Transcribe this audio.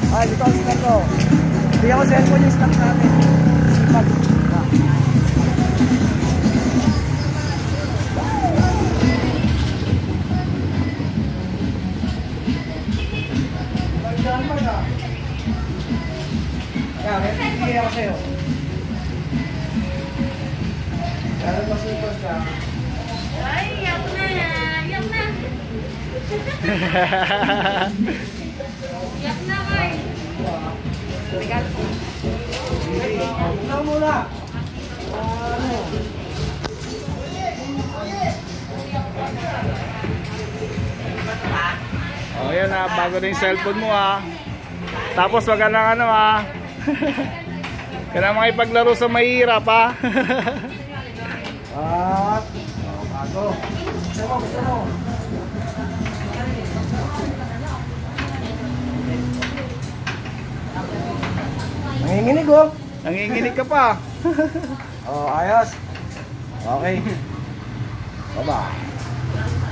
Ay, dito ang stock ko. Hindi ako cellphone yung stock namin. Sipag. Kaya, may pagkikaya ako sa'yo. Kaya masipag ka. Ay, yak na. Yak na. Yak na, Koy. Ulang muna. Oh, yan na, bago na yung cellphone mo ha. Tapos wag ka nang ano ha. Kaya makipaglaro sa mahirap ha. At, bago. Gusto mo, gusto mo. Nanginginig oh. Nanginginig ka pa. Oh, ayos. Okay. Bye-bye.